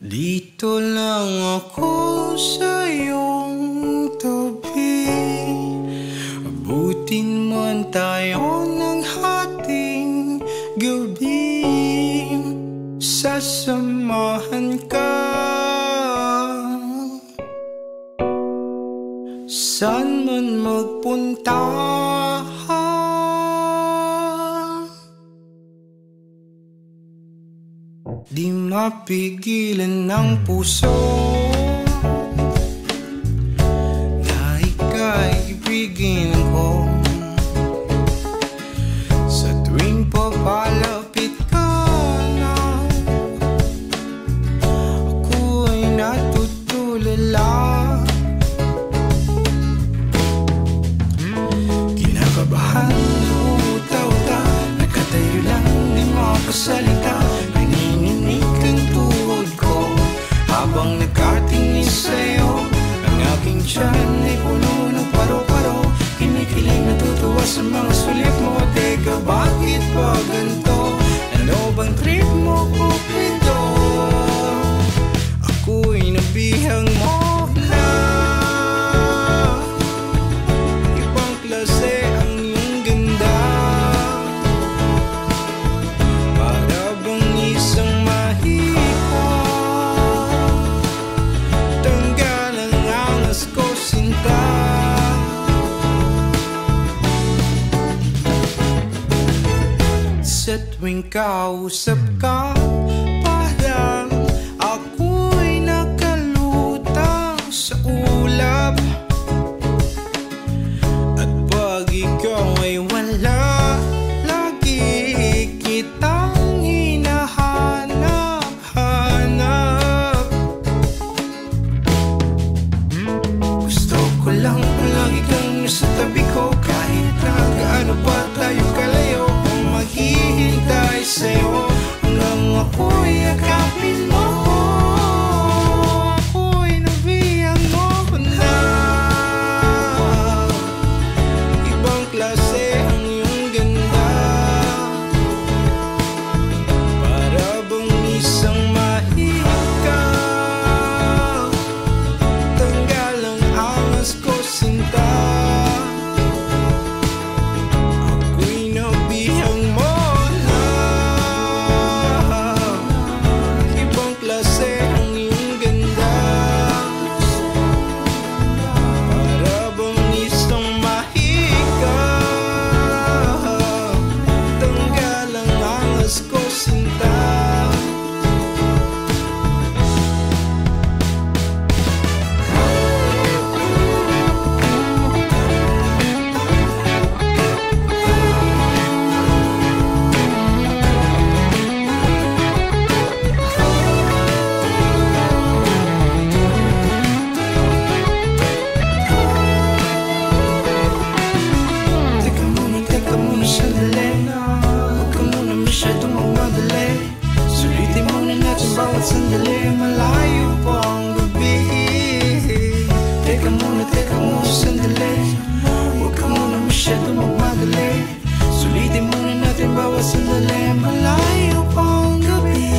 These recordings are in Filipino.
Dito lang ako sa iyong tabi. Abutin man tayo ng hating gabi. Sasamahan ka. Saan man magpunta, di mapigilan ng puso na ika'y ibigin ko. Sa tuwing papalapit ka na, ako ay natutulala. Kinakabahan, umuta-uta, nakatayo lang, di makasalita. Habang nagkatingin sa'yo, ang aking tiyan ay puno ng paro-paro. Kinikilig, natutuwa sa mga sulit mo. Teka, bakit ba ganito? Ano bang trip mo, Cupido? Ako'y nabihag mo na. Ibang klase ang iyong ganda, para bang isang sa tuwing kausap ka, parang ako'y nakalutang sa ulap. At pag ikaw ay wala, lagi kitang hinahanap-hanap. Gusto ko lang palagi kang nasa tabi ko, kahit na gaano pa tayo kalayo. Maghihintay sa'yo hanggang ako'y yakapin mo. Ako'y nabiyang mo na. Ibang klase ang iyong ganda, para bang isang mahika. Tanggal ang angas ko, sinta. Bawat sandali, malayo pa ang gabi. Teka muna sandali, huwag ka muna masyado magmadali. Sulitin muna natin bawat sandali, malayo pa ang gabi.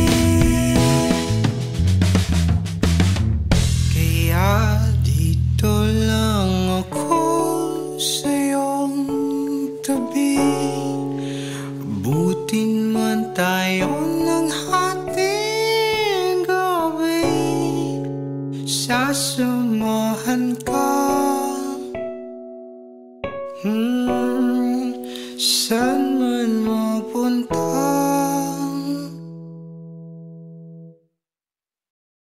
Kaya dito lang ako sa iyong tabi. Abutin man tayo ng sasamahan ka. Saan man mo